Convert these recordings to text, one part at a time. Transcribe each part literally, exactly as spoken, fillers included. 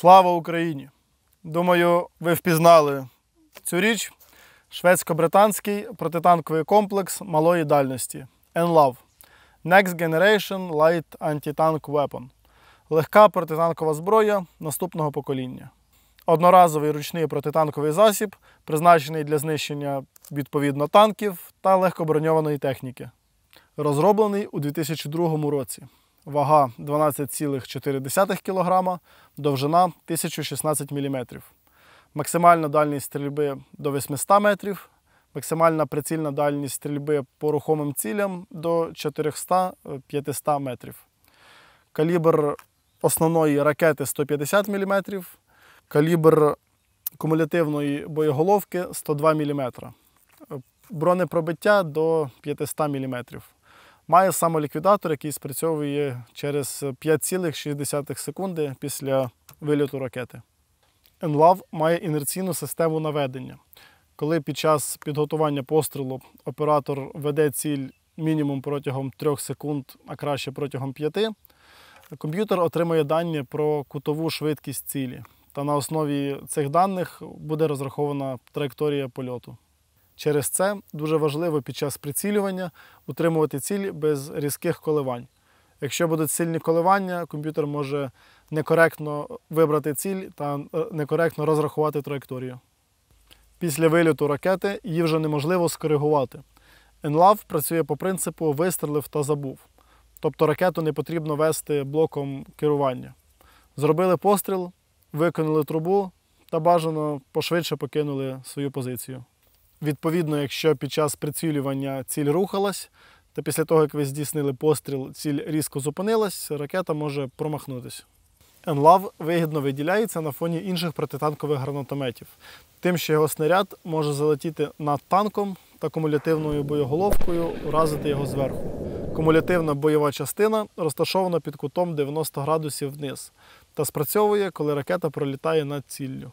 Слава Україні! Думаю, ви впізнали цю річ. Шведсько-британський протитанковий комплекс малої дальності ен лав – Next Generation Light Anti-Tank Weapon. Легка протитанкова зброя наступного покоління. Одноразовий ручний протитанковий засіб, призначений для знищення, відповідно, танків та легкоброньованої техніки. Розроблений у дві тисячі другому році. Вага дванадцять цілих чотири десятих кілограма, довжина тисяча шістнадцять міліметрів. Максимальна дальність стрільби до восьмисот метрів, максимальна прицільна дальність стрільби по рухомим цілям до чотириста-п'ятисот метрів. Калібр основної ракети сто п'ятдесят міліметрів, калібр кумулятивної боєголовки сто два міліметри. Бронепробиття до п'ятисот міліметрів. Має самоліквідатор, який спрацьовує через п'ять цілих шість десятих секунди після вильоту ракети. ен лав має інерційну систему наведення. Коли під час підготування пострілу оператор веде ціль мінімум протягом трьох секунд, а краще протягом п'яти, комп'ютер отримує дані про кутову швидкість цілі. Та на основі цих даних буде розрахована траєкторія польоту. Через це дуже важливо під час прицілювання утримувати ціль без різких коливань. Якщо будуть сильні коливання, комп'ютер може некоректно вибрати ціль та некоректно розрахувати траєкторію. Після вильоту ракети її вже неможливо скоригувати. ен лав працює по принципу «вистрелив та забув». Тобто ракету не потрібно вести блоком керування. Зробили постріл, виконали трубу та бажано пошвидше покинули свою позицію. Відповідно, якщо під час прицілювання ціль рухалась, то після того, як ви здійснили постріл, ціль різко зупинилась, ракета може промахнутися. ен лав вигідно виділяється на фоні інших протитанкових гранатометів, тим, що його снаряд може залетіти над танком та кумулятивною боєголовкою, уразити його зверху. Кумулятивна бойова частина розташована під кутом дев'яносто градусів вниз та спрацьовує, коли ракета пролітає над ціллю.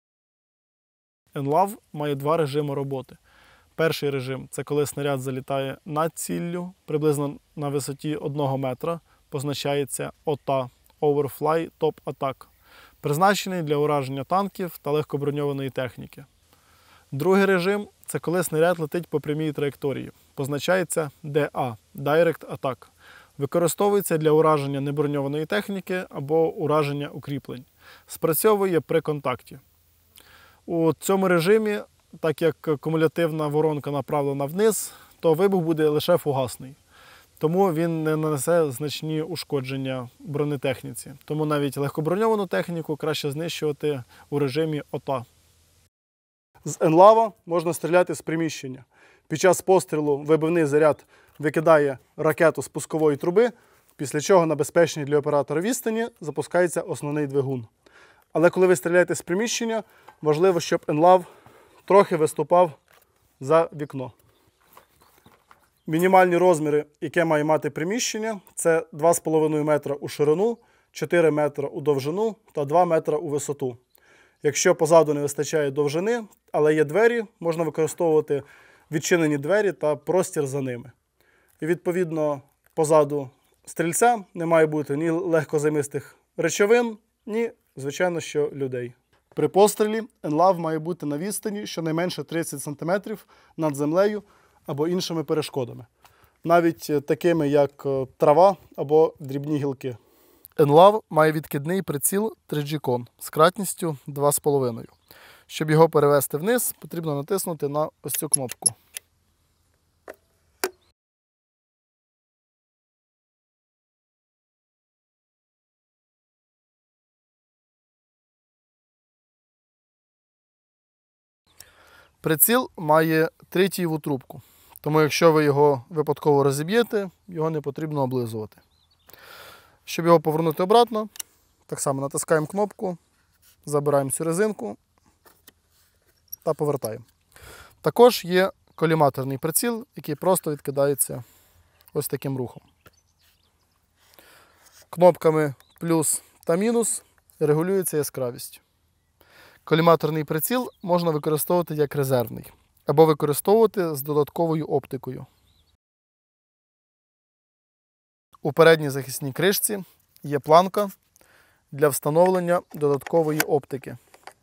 ен лав має два режими роботи. Перший режим – це коли снаряд залітає над ціллю, приблизно на висоті одного метра, позначається о те а – Overfly Top Attack, призначений для ураження танків та легкоброньованої техніки. Другий режим – це коли снаряд летить по прямій траєкторії, позначається де а – Direct Attack, використовується для ураження неброньованої техніки або ураження укріплень, спрацьовує при контакті. У цьому режимі, так як кумулятивна воронка направлена вниз, то вибух буде лише фугасний. Тому він не нанесе значні ушкодження бронетехніці. Тому навіть легкоброньовану техніку краще знищувати у режимі о те а. З ен лава можна стріляти з приміщення. Під час пострілу вибивний заряд викидає ракету з пускової труби, після чого на безпечній для оператора відстані запускається основний двигун. Але коли ви стріляєте з приміщення, важливо, щоб ен лав трохи виступав за вікно. Мінімальні розміри, яке має мати приміщення, це два з половиною метра у ширину, чотири метри у довжину та два метри у висоту. Якщо позаду не вистачає довжини, але є двері, можна використовувати відчинені двері та простір за ними. І відповідно позаду стрільця не має бути ні легкозаймистих речовин, ні, звичайно, що людей. При пострілі ен лав має бути на відстані щонайменше тридцять сантиметрів над землею або іншими перешкодами, навіть такими, як трава або дрібні гілки. ен лав має відкидний приціл три джі кон з кратністю два з половиною. Щоб його перевести вниз, потрібно натиснути на ось цю кнопку. Приціл має тритієву трубку, тому якщо ви його випадково розіб'єте, його не потрібно облизувати. Щоб його повернути обратно, так само натискаємо кнопку, забираємо цю резинку та повертаємо. Також є коліматорний приціл, який просто відкидається ось таким рухом. Кнопками плюс та мінус регулюється яскравість. Коліматорний приціл можна використовувати як резервний або використовувати з додатковою оптикою. У передній захисній кришці є планка, для встановлення додаткової оптики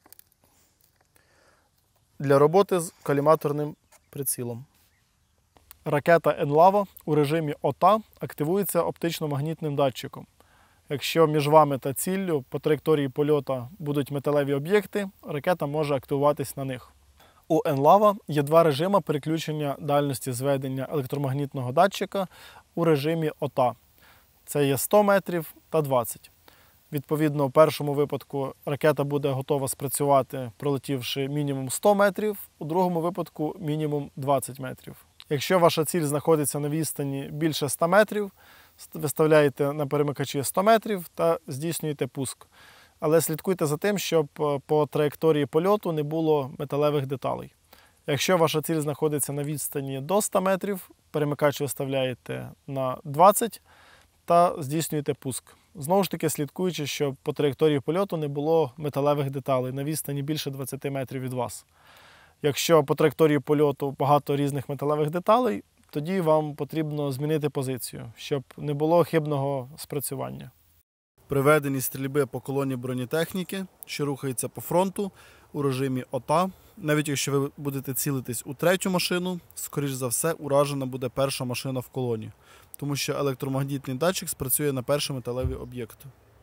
для роботи з коліматорним прицілом. Ракета Енлава у режимі ОТА активується оптично-магнітним датчиком. Якщо між вами та ціллю по траєкторії польоту будуть металеві об'єкти, ракета може активуватись на них. У Енлава є два режими переключення дальності зведення електромагнітного датчика у режимі ОТА. Це є сто метрів та двадцять. Відповідно, у першому випадку ракета буде готова спрацювати, пролетівши мінімум сто метрів, у другому випадку мінімум двадцять метрів. Якщо ваша ціль знаходиться на відстані більше ста метрів, виставляєте на перемикачі сто метрів та здійснюєте пуск. Але слідкуйте за тим, щоб по траєкторії польоту не було металевих деталей. Якщо ваша ціль знаходиться на відстані до ста метрів, перемикач виставляєте на двадцять та здійснюєте пуск. Знову ж таки, слідкуючи, щоб по траєкторії польоту не було металевих деталей на відстані більше двадцяти метрів від вас. Якщо по траєкторії польоту багато різних металевих деталей, тоді вам потрібно змінити позицію, щоб не було хибного спрацювання. При веденні стрільби по колоні бронетехніки, що рухається по фронту у режимі ОТА, навіть якщо ви будете цілитись у третю машину, скоріш за все уражена буде перша машина в колоні, тому що електромагнітний датчик спрацює на перші металеві об'єкти.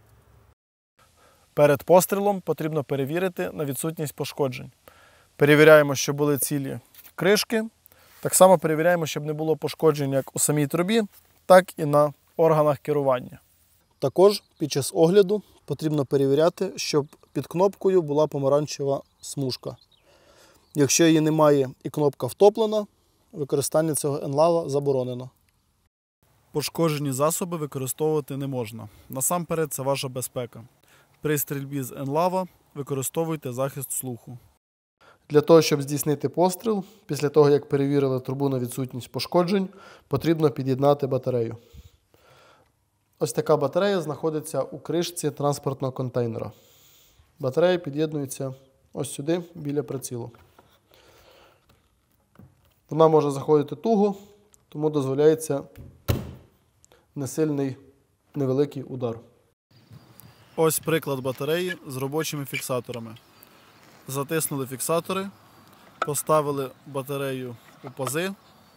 Перед пострілом потрібно перевірити на відсутність пошкоджень. Перевіряємо, щоб були цілі кришки. Так само перевіряємо, щоб не було пошкоджень як у самій трубі, так і на органах керування. Також під час огляду потрібно перевіряти, щоб під кнопкою була помаранчева смужка. Якщо її немає і кнопка втоплена, використання цього Енлава заборонено. Пошкоджені засоби використовувати не можна. Насамперед це ваша безпека. При стрільбі з Енлава використовуйте захист слуху. Для того, щоб здійснити постріл, після того, як перевірили трубу на відсутність пошкоджень, потрібно під'єднати батарею. Ось така батарея знаходиться у кришці транспортного контейнера. Батарея під'єднується ось сюди, біля прицілу. Вона може заходити туго, тому дозволяється несильний невеликий удар. Ось приклад батареї з робочими фіксаторами. Затиснули фіксатори, поставили батарею у пази,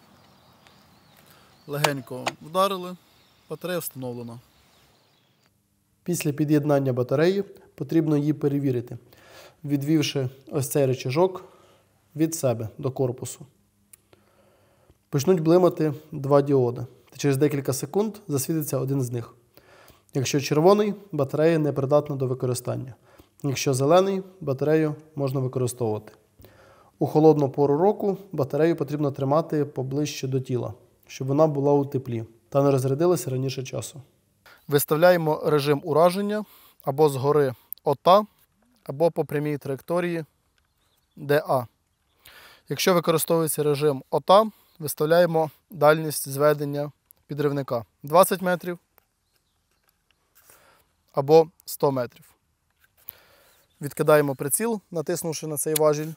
легенько вдарили, батарея встановлена. Після під'єднання батареї потрібно її перевірити, відвівши ось цей рычажок від себе до корпусу. Почнуть блимати два діоди, та через декілька секунд засвітиться один з них. Якщо червоний, батарея непридатна до використання. Якщо зелений, батарею можна використовувати. У холодну пору року батарею потрібно тримати поближче до тіла, щоб вона була у теплі та не розрядилася раніше часу. Виставляємо режим ураження або згори ОТА, або по прямій траєкторії ДА. Якщо використовується режим ОТА, виставляємо дальність зведення підривника двадцять метрів або сто метрів. Відкидаємо приціл, натиснувши на цей важіль.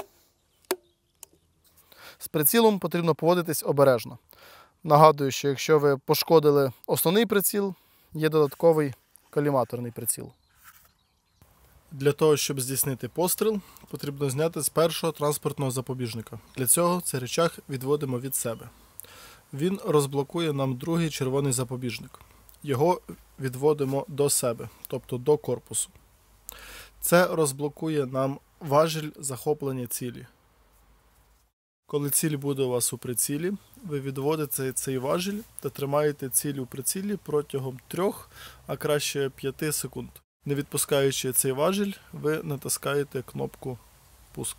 З прицілом потрібно поводитись обережно. Нагадую, що якщо ви пошкодили основний приціл, є додатковий коліматорний приціл. Для того, щоб здійснити постріл, потрібно зняти з першого транспортного запобіжника. Для цього цей рычаг відводимо від себе. Він розблокує нам другий червоний запобіжник. Його відводимо до себе, тобто до корпусу. Це розблокує нам важіль захоплення цілі. Коли ціль буде у вас у прицілі, ви відводите цей важіль та тримаєте ціль у прицілі протягом трьох, а краще п'яти секунд. Не відпускаючи цей важіль, ви натискаєте кнопку «Пуск».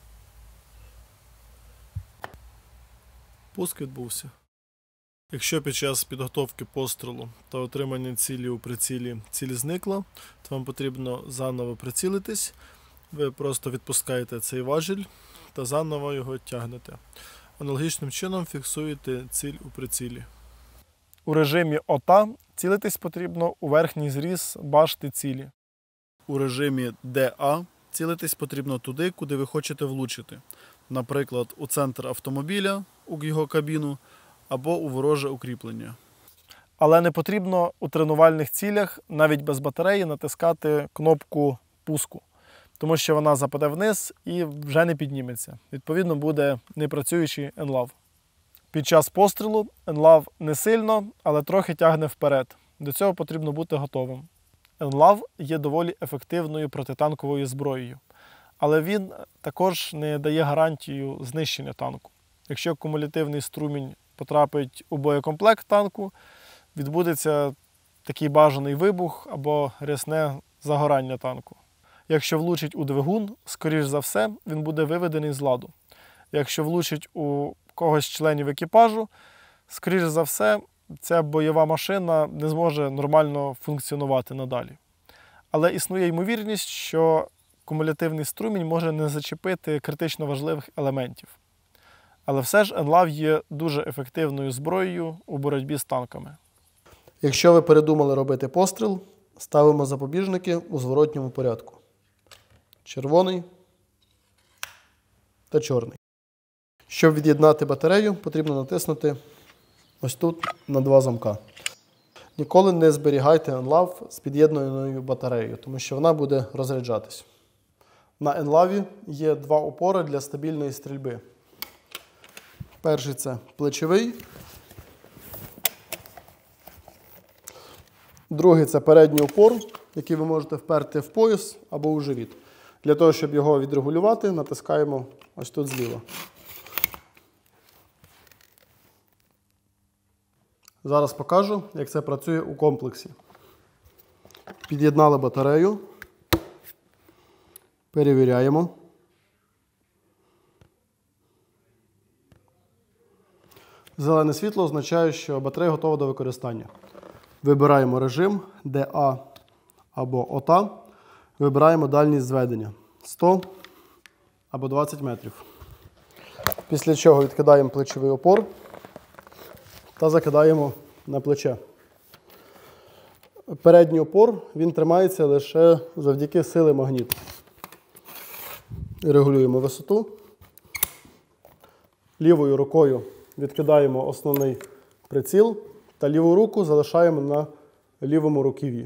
Пуск відбувся. Якщо під час підготовки пострілу та отримання цілі у прицілі ціль зникла, то вам потрібно заново прицілитись. Ви просто відпускаєте цей важіль та заново його тягнете. Аналогічним чином фіксуєте ціль у прицілі. У режимі ОТА цілитись потрібно у верхній зріз башти цілі. У режимі ДА цілитись потрібно туди, куди ви хочете влучити. Наприклад, у центр автомобіля, у його кабіну, або у вороже укріплення. Але не потрібно у тренувальних цілях, навіть без батареї, натискати кнопку пуску, тому що вона западе вниз і вже не підніметься. Відповідно, буде непрацюючий енлав. Під час пострілу енлав не сильно, але трохи тягне вперед. До цього потрібно бути готовим. енлав є доволі ефективною протитанковою зброєю, але він також не дає гарантію знищення танку. Якщо кумулятивний струмінь потрапить у боєкомплект танку, відбудеться такий бажаний вибух або рясне загорання танку. Якщо влучить у двигун, скоріш за все, він буде виведений з ладу. Якщо влучить у когось з членів екіпажу, скоріш за все, ця бойова машина не зможе нормально функціонувати надалі. Але існує ймовірність, що кумулятивний струмінь може не зачепити критично важливих елементів. Але все ж енлав є дуже ефективною зброєю у боротьбі з танками. Якщо ви передумали робити постріл, ставимо запобіжники у зворотньому порядку. Червоний та чорний. Щоб від'єднати батарею, потрібно натиснути ось тут на два замка. Ніколи не зберігайте енлав з під'єднаною батареєю, тому що вона буде розряджатись. На енлаві є два опори для стабільної стрільби. Перший – це плечовий. Другий – це передній опор, який ви можете вперти в пояс або у живіт. Для того, щоб його відрегулювати, натискаємо ось тут зліва. Зараз покажу, як це працює у комплексі. Під'єднали батарею. Перевіряємо. Зелене світло означає, що батарея готова до використання. Вибираємо режим ді а або о та. Вибираємо дальність зведення сто або двадцять метрів. Після чого відкидаємо плечовий опор та закидаємо на плече. Передній опор, він тримається лише завдяки сили магніту. Регулюємо висоту. Лівою рукою відкидаємо основний приціл та ліву руку залишаємо на лівому руків'ї.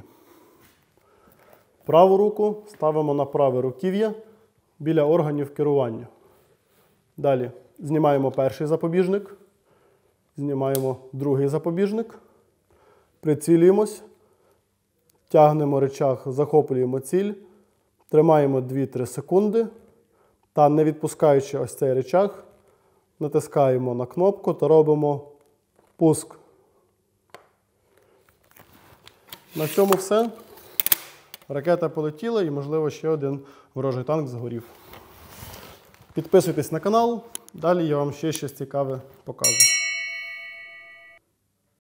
Праву руку ставимо на праве руків'я біля органів керування. Далі знімаємо перший запобіжник, знімаємо другий запобіжник, прицілюємось, тягнемо рычаг, захоплюємо ціль, тримаємо дві-три секунди та, не відпускаючи ось цей рычаг, натискаємо на кнопку та робимо пуск. На цьому все. Ракета полетіла і, можливо, ще один ворожий танк згорів. Підписуйтесь на канал, далі я вам ще щось цікаве покажу.